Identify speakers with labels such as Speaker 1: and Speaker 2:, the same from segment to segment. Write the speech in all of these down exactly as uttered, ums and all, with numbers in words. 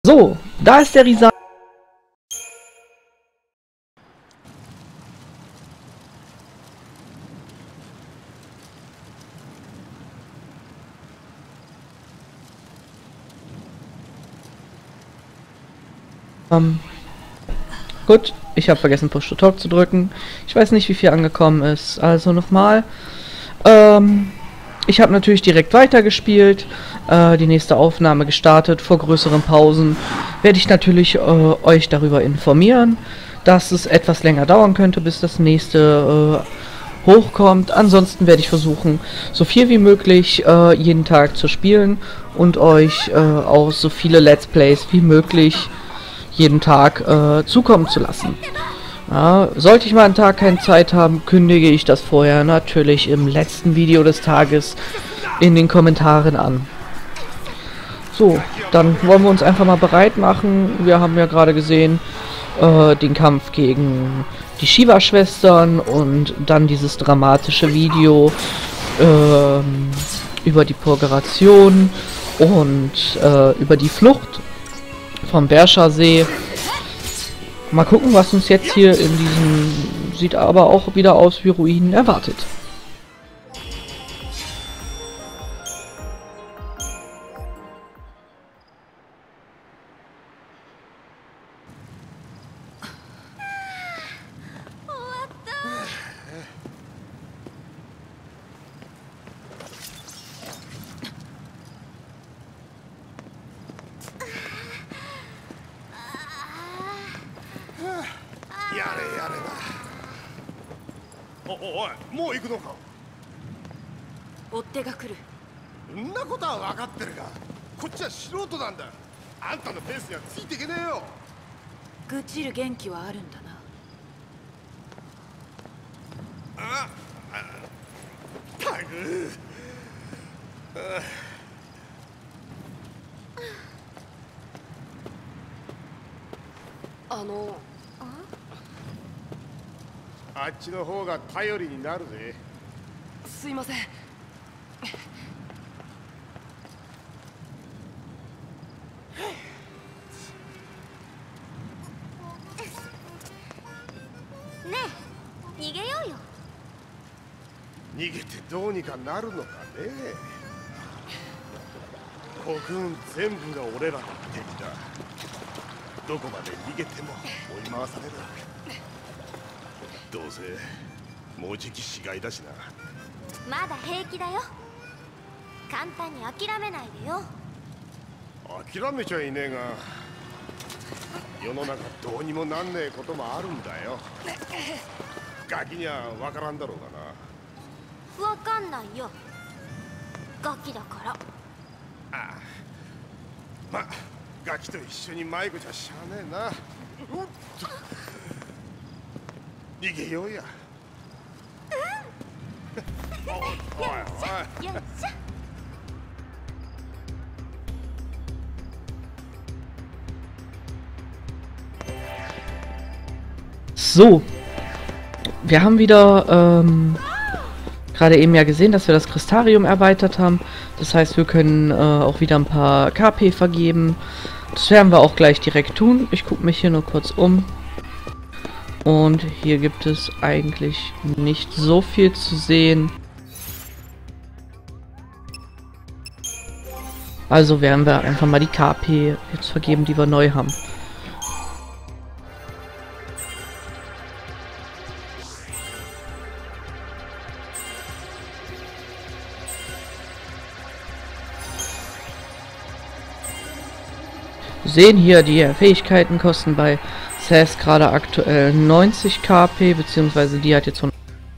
Speaker 1: So, da ist der Risa. Ähm, gut, ich habe vergessen Push to Talk zu drücken. Ich weiß nicht, wie viel angekommen ist. Also nochmal. Ähm, ich habe natürlich direkt weitergespielt, äh, die nächste Aufnahme gestartet. Vor größeren Pausen werde ich natürlich äh, euch darüber informieren, dass es etwas länger dauern könnte, bis das nächste äh, hochkommt. Ansonsten werde ich versuchen, so viel wie möglich äh, jeden Tag zu spielen und euch äh, auch so viele Let's Plays wie möglich jeden Tag äh, zukommen zu lassen. Ja, sollte ich mal einen Tag keine Zeit haben, kündige ich das vorher natürlich im letzten Video des Tages in den Kommentaren an. So, dann wollen wir uns einfach mal bereit machen. Wir haben ja gerade gesehen, äh, den Kampf gegen die Shiva-Schwestern und dann dieses dramatische Video äh, über die Purgeration und äh, über die Flucht vom Bersha-See. Mal gucken, was uns jetzt hier in diesem, sieht aber auch wieder aus wie Ruinen, erwartet.
Speaker 2: おい、もう行くのか。
Speaker 3: 追っ手が来る。
Speaker 2: そんなことは分かってるが、こっちは素人なんだ。あんたのペースにはついていけねえよ。
Speaker 3: 愚痴る元気はあるんだな。
Speaker 2: ああ、たく。
Speaker 3: あの。
Speaker 2: あっちの方が頼りになるぜ。
Speaker 3: すいません。
Speaker 4: ねえ、逃げようよ。
Speaker 2: 逃げてどうにかなるのかね。国軍全部が俺らの敵だ。どこまで逃げても追い回される。どうせもうじき死骸だしな。
Speaker 4: まだ平気だよ。簡単に諦めないでよ。
Speaker 2: 諦めちゃいねえが、世の中どうにもなんねえこともあるんだよ。ガキには分からんだろうがな。
Speaker 4: わかんないよ。ガキだから。
Speaker 2: ああ、まあガキと一緒に迷子じゃしゃあねえな。おっと、逃げようや。おいおいおい。
Speaker 4: よっしゃ。
Speaker 1: So, wir haben wieder ähm, gerade eben ja gesehen, dass wir das Kristarium erweitert haben. Das heißt, wir können äh, auch wieder ein paar K P vergeben. Das werden wir auch gleich direkt tun. Ich gucke mich hier nur kurz um. Und hier gibt es eigentlich nicht so viel zu sehen. Also werden wir einfach mal die K P jetzt vergeben, die wir neu haben. Sehen hier, die Fähigkeiten kosten bei Sass gerade aktuell neunzig K P, beziehungsweise die hat jetzt hundert.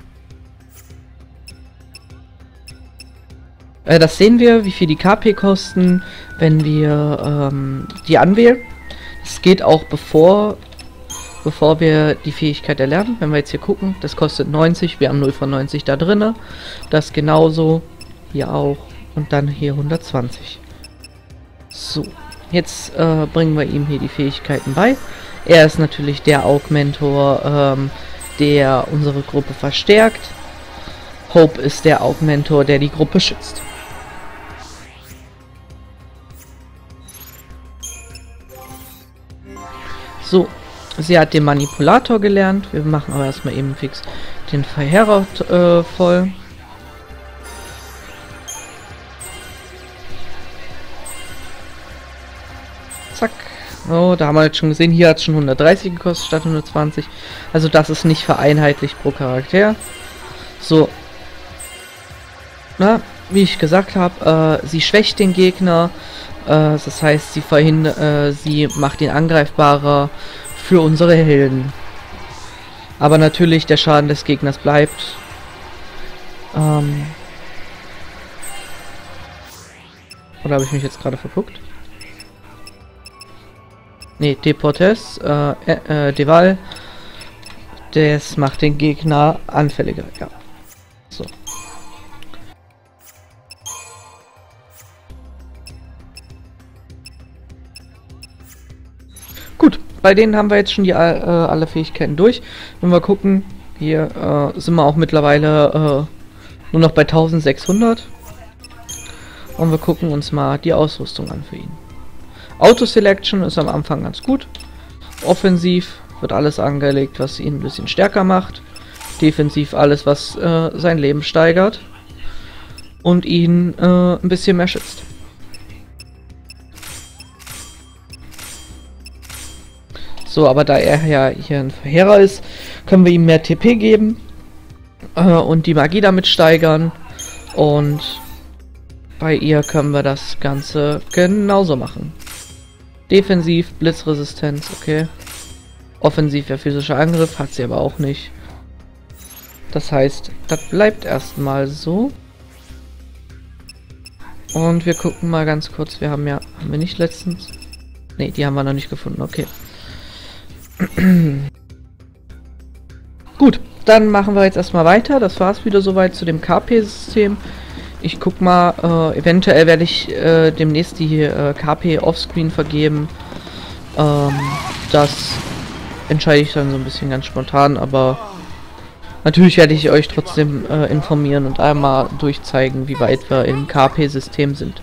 Speaker 1: Äh, das sehen wir, wie viel die K P kosten, wenn wir ähm, die anwählen. Es geht auch bevor, bevor wir die Fähigkeit erlernen. Wenn wir jetzt hier gucken, das kostet neunzig, wir haben null von neunzig da drinne. Das genauso, hier auch und dann hier hundertzwanzig. So. Jetzt äh, bringen wir ihm hier die Fähigkeiten bei. Er ist natürlich der Augmentor, ähm, der unsere Gruppe verstärkt. Hope ist der Augmentor, der die Gruppe schützt. So, sie hat den Manipulator gelernt. Wir machen aber erstmal eben fix den Verheerer äh, voll. Zack. Oh, da haben wir jetzt schon gesehen, hier hat es schon hundertdreißig gekostet statt hundertzwanzig. Also das ist nicht vereinheitlicht pro Charakter. So. Na, wie ich gesagt habe, äh, sie schwächt den Gegner. Äh, das heißt, sie verhindert, äh, sie macht ihn angreifbarer für unsere Helden. Aber natürlich, der Schaden des Gegners bleibt. Ähm. Oder habe ich mich jetzt gerade verguckt? Ne, Deportes, äh, äh, Deval, das macht den Gegner anfälliger, ja. So. Gut, bei denen haben wir jetzt schon die äh, alle Fähigkeiten durch. Wenn wir gucken, hier äh, sind wir auch mittlerweile äh, nur noch bei eintausendsechshundert. Und wir gucken uns mal die Ausrüstung an für ihn. Auto-Selection ist am Anfang ganz gut. Offensiv wird alles angelegt, was ihn ein bisschen stärker macht. Defensiv alles, was äh, sein Leben steigert. Und ihn äh, ein bisschen mehr schützt. So, aber da er ja hier ein Verheerer ist, können wir ihm mehr T P geben. Äh, und die Magie damit steigern. Und bei ihr können wir das Ganze genauso machen. Defensiv, Blitzresistenz, okay. Offensiv, ja, physischer Angriff, hat sie aber auch nicht. Das heißt, das bleibt erstmal so. Und wir gucken mal ganz kurz, wir haben ja, haben wir nicht letztens? Ne, die haben wir noch nicht gefunden, okay. Gut, dann machen wir jetzt erstmal weiter. Das war es wieder soweit zu dem K P-System. Ich guck mal, äh, eventuell werde ich äh, demnächst die äh, K P offscreen vergeben. Ähm, das entscheide ich dann so ein bisschen ganz spontan, aber natürlich werde ich euch trotzdem äh, informieren und einmal durchzeigen, wie weit wir im K P-System sind.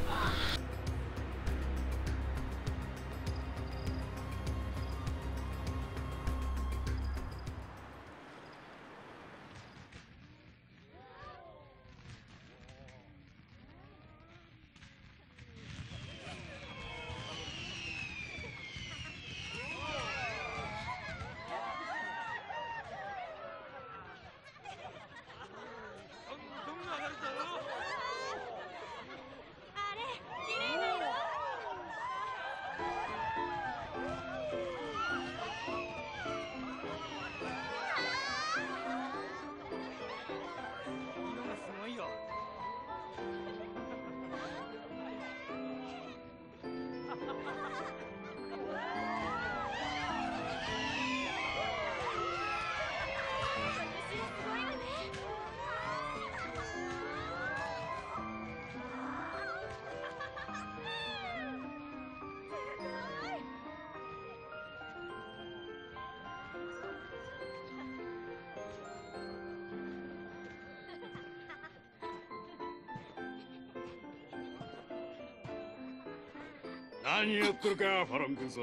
Speaker 5: 何やってるか、ファロン君さ。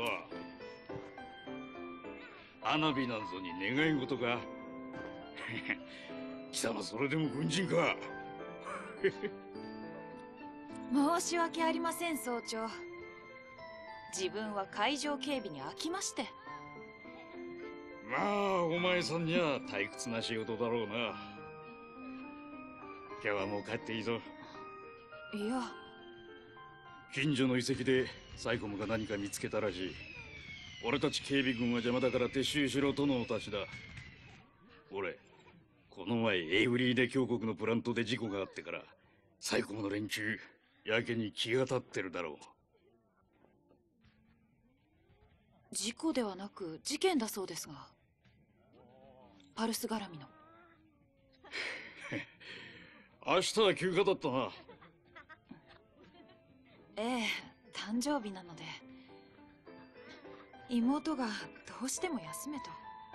Speaker 5: 花火なんぞに願い事か。貴様それでも軍人か。
Speaker 3: 申し訳ありません、総長。自分は海上警備に飽きまして。
Speaker 5: まあお前さんには退屈な仕事だろうな。今日はもう帰っていいぞ。
Speaker 3: いや、
Speaker 5: 近所の遺跡でサイコムが何か見つけたらしい。俺たち警備軍は邪魔だから撤収しろとのお達しだ。俺、この前エイブリーで峡谷のプラントで事故があってからサイコムの連中やけに気が立ってるだろう。
Speaker 3: 事故ではなく事件だそうですが、パルス絡みの。
Speaker 5: 明日は休暇だったな。
Speaker 3: ええ、誕生日なので妹がどうしても休めと。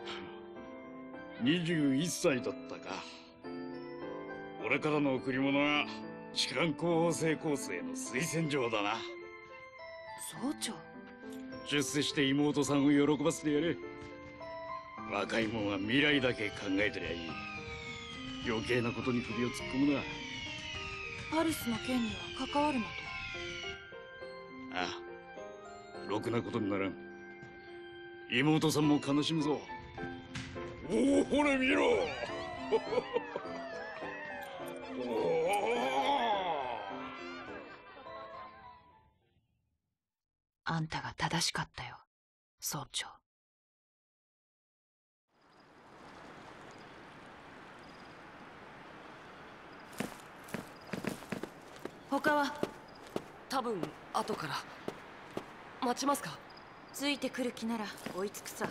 Speaker 5: にじゅういっさいだったか。俺からの贈り物は士官候補生コースへの推薦状だな。
Speaker 3: 総長。
Speaker 5: 出世して妹さんを喜ばせてやれ。若い者は未来だけ考えてりゃいい。余計なことに首を突っ込むな。
Speaker 3: パルスの件には関わるなと。
Speaker 5: ああ、ろくなことにならん。妹さんも悲しむぞ。おお、ほれ見ろ。
Speaker 3: あんたが正しかったよ、総長。
Speaker 6: 他は多分後から待ちますか？
Speaker 3: ついてくる気なら追いつくさ。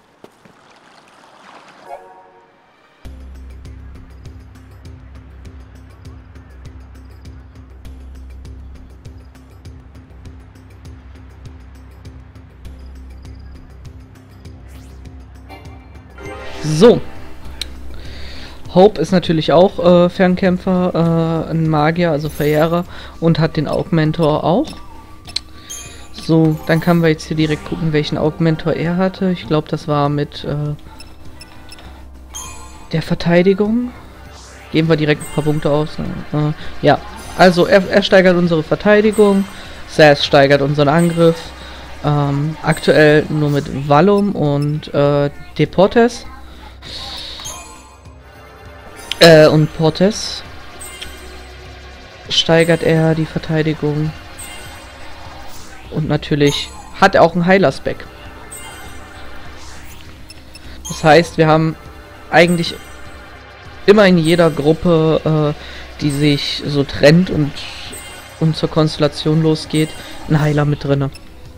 Speaker 1: So. Hope ist natürlich auch äh, Fernkämpfer, äh, ein Magier, also Verjährer, und hat den Augmentor auch. So, dann können wir jetzt hier direkt gucken, welchen Augmentor er hatte. Ich glaube, das war mit äh, der Verteidigung. Geben wir direkt ein paar Punkte aus. Äh, ja, also er, er steigert unsere Verteidigung, Saz steigert unseren Angriff. Ähm, aktuell nur mit Vallum und äh, Deportes. Äh, und Portes steigert er die Verteidigung. Und natürlich hat er auch einen Heiler-Spec. Das heißt, wir haben eigentlich immer in jeder Gruppe, äh, die sich so trennt und, und zur Konstellation losgeht, einen Heiler mit drinne.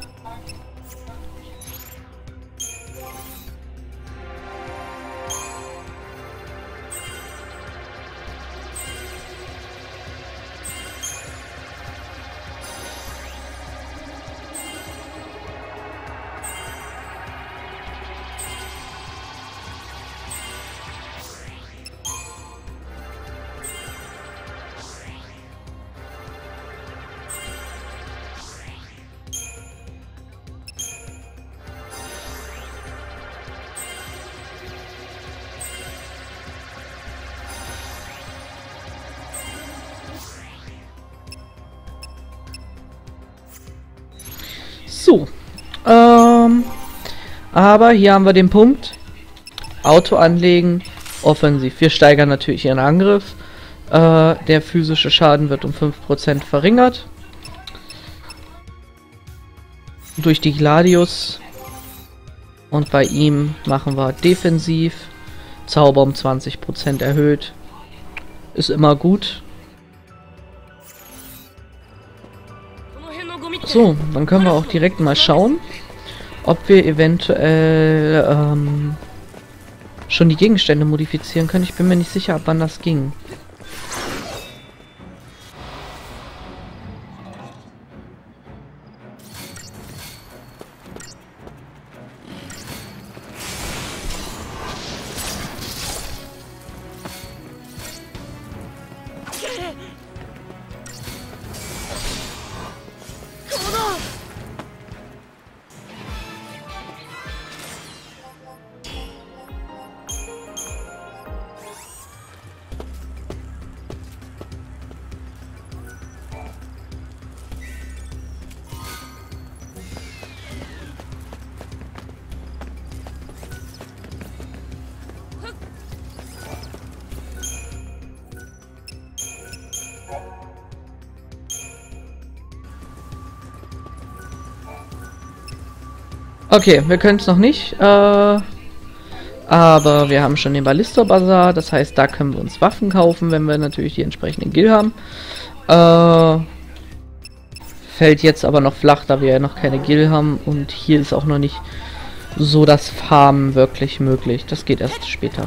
Speaker 1: So, ähm, aber hier haben wir den Punkt, Auto anlegen, offensiv. Wir steigern natürlich ihren Angriff, äh, der physische Schaden wird um fünf Prozent verringert, durch die Gladius, und bei ihm machen wir defensiv, Zauber um zwanzig Prozent erhöht, ist immer gut. So, dann können wir auch direkt mal schauen, ob wir eventuell ähm, schon die Gegenstände modifizieren können. Ich bin mir nicht sicher, ab wann das ging. Okay, wir können es noch nicht, äh, aber wir haben schon den Ballisto-Bazar, das heißt, da können wir uns Waffen kaufen, wenn wir natürlich die entsprechenden Gil haben. Äh, fällt jetzt aber noch flach, da wir ja noch keine Gil haben, und hier ist auch noch nicht so das Farmen wirklich möglich. Das geht erst später.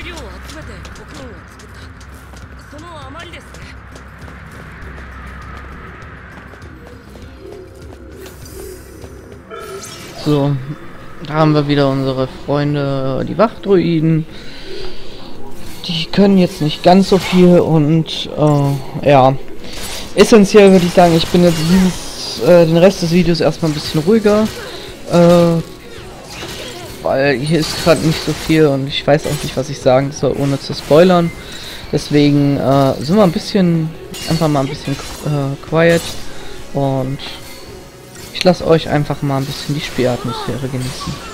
Speaker 6: 料を集めて国軍を作ったその余りですね。
Speaker 1: So, da haben wir wieder unsere Freunde, die Wachdruiden. Die können jetzt nicht ganz so viel und äh, ja, essentiell würde ich sagen, ich bin jetzt dieses, äh, den Rest des Videos erstmal ein bisschen ruhiger, äh, weil hier ist gerade nicht so viel und ich weiß auch nicht, was ich sagen soll, ohne zu spoilern. Deswegen äh, sind wir ein bisschen, einfach mal ein bisschen äh, quiet und ich lasse euch einfach mal ein bisschen die Spielatmosphäre genießen.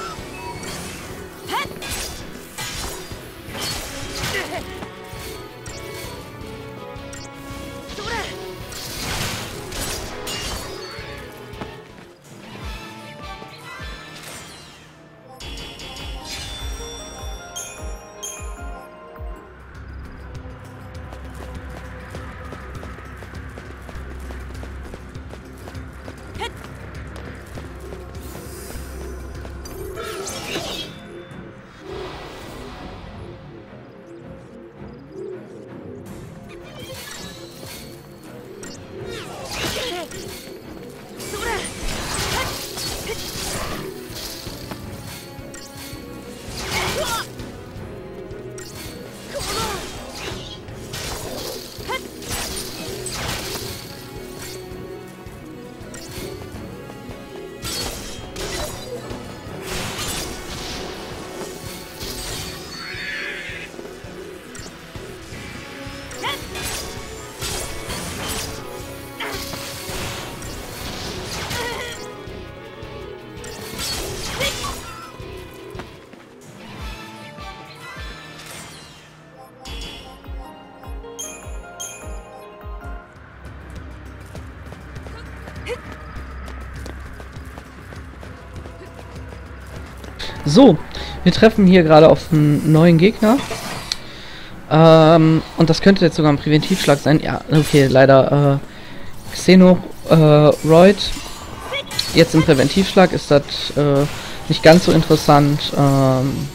Speaker 1: So, wir treffen hier gerade auf einen neuen Gegner. Ähm, und das könnte jetzt sogar ein Präventivschlag sein. Ja, okay, leider äh, Xenoroid. Jetzt im Präventivschlag ist das äh, nicht ganz so interessant. Ähm,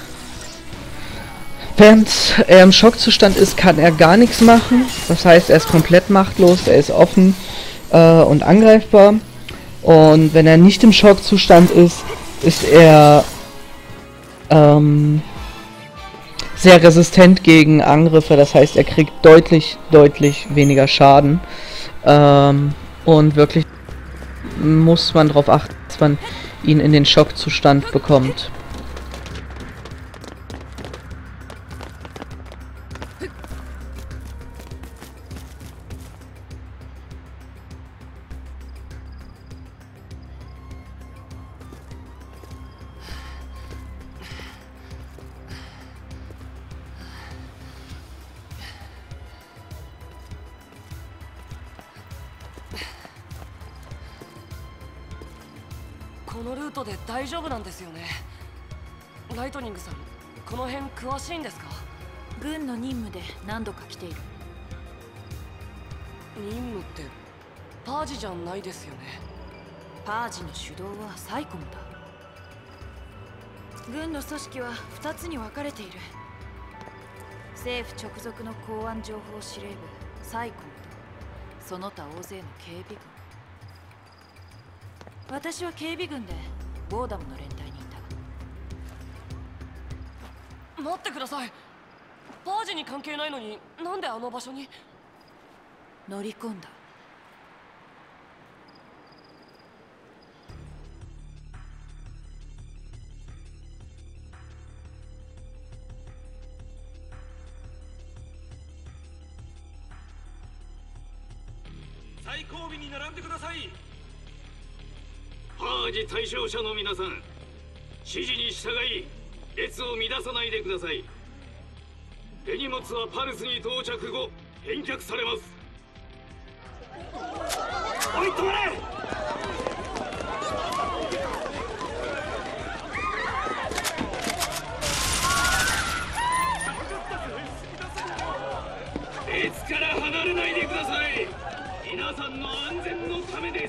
Speaker 1: während er im Schockzustand ist, kann er gar nichts machen. Das heißt, er ist komplett machtlos, er ist offen äh, und angreifbar. Und wenn er nicht im Schockzustand ist, ist er ähm, sehr resistent gegen Angriffe. Das heißt, er kriegt deutlich, deutlich weniger Schaden. Ähm, und wirklich muss man darauf achten, dass man ihn in den Schockzustand bekommt.
Speaker 6: このルートで大丈夫なんですよね。ライトニングさん、この辺詳しいんですか？
Speaker 3: 軍の任務で何度か来ている。
Speaker 6: 任務ってパージじゃないですよね。
Speaker 3: パージの主導はサイコムだ。軍の組織はふたつに分かれている。政府直属の公安情報司令部サイコムとその他大勢の警備軍。私は警備軍でボーダムの連隊にいた。
Speaker 6: 待ってください。パージに関係ないのになんであの場所に？
Speaker 3: 乗り込んだ。
Speaker 5: 最後尾に並んでください。パージ対象者の皆さん、指示に従い列を乱さないでください。手荷物はパルスに到着後返却されます。おい、止まれ！列から離れないでください。皆さんの安全のためです。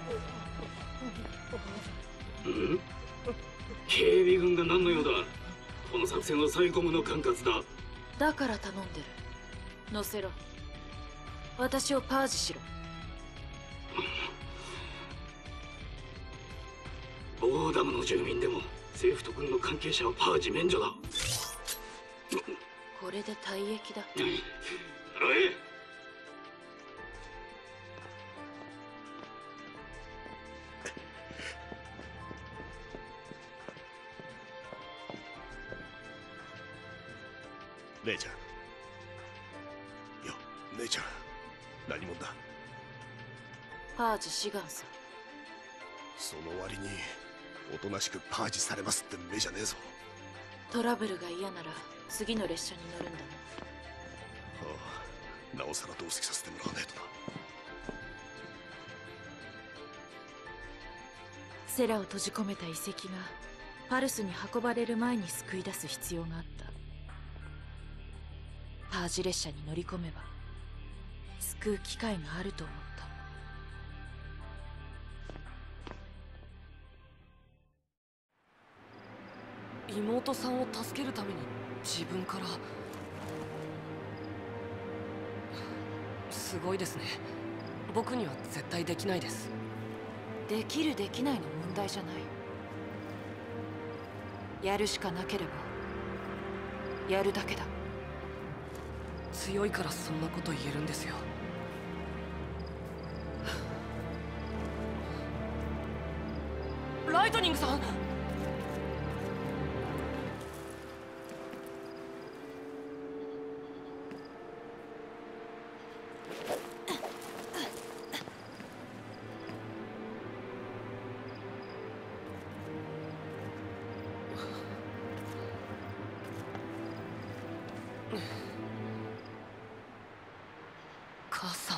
Speaker 5: ん？警備軍が何の用だ？ の作戦はサイコムの管轄だ。
Speaker 3: だから頼んでる。乗せろ。私をパージしろ。
Speaker 5: ボーダムの住民でも政府と軍の関係者はパージ免除だ。
Speaker 3: これで退役だ。
Speaker 5: 払え。
Speaker 2: 姉ちゃん。よ、姉ちゃん。何者だ。
Speaker 3: パージ志願さ。
Speaker 2: その割におとなしくパージされますって目じゃねえぞ。
Speaker 3: トラブルが嫌なら次の列車に乗るんだな。
Speaker 2: ああ、なおさら同席させてもらわないとな。
Speaker 3: セラを閉じ込めた遺跡がパルスに運ばれる前に救い出す必要があった。パージ列車に乗り込めば救う機会があると思った。
Speaker 6: 妹さんを助けるために自分から。すごいですね。僕には絶対できないです。
Speaker 3: できるできないの問題じゃない。やるしかなければやるだけだ。
Speaker 6: 強いからそんなこと言えるんですよ。ライトニングさん。母さん。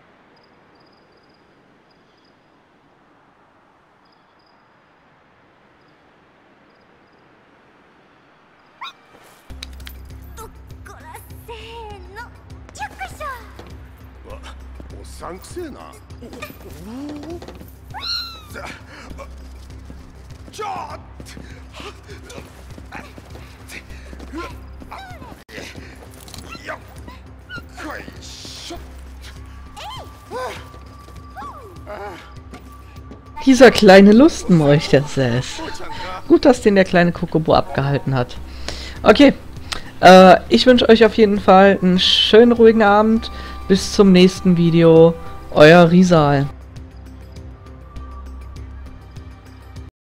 Speaker 4: こらせーの、よっこいしょ。
Speaker 2: わ、おっさんくせえな。おお。じゃ、ちょっと。よっこいしょ。
Speaker 1: Dieser kleine Lustenmolch, der Seth. Gut, dass den der kleine Kokobo abgehalten hat. Okay, äh, ich wünsche euch auf jeden Fall einen schönen ruhigen Abend. Bis zum nächsten Video. Euer Rizal.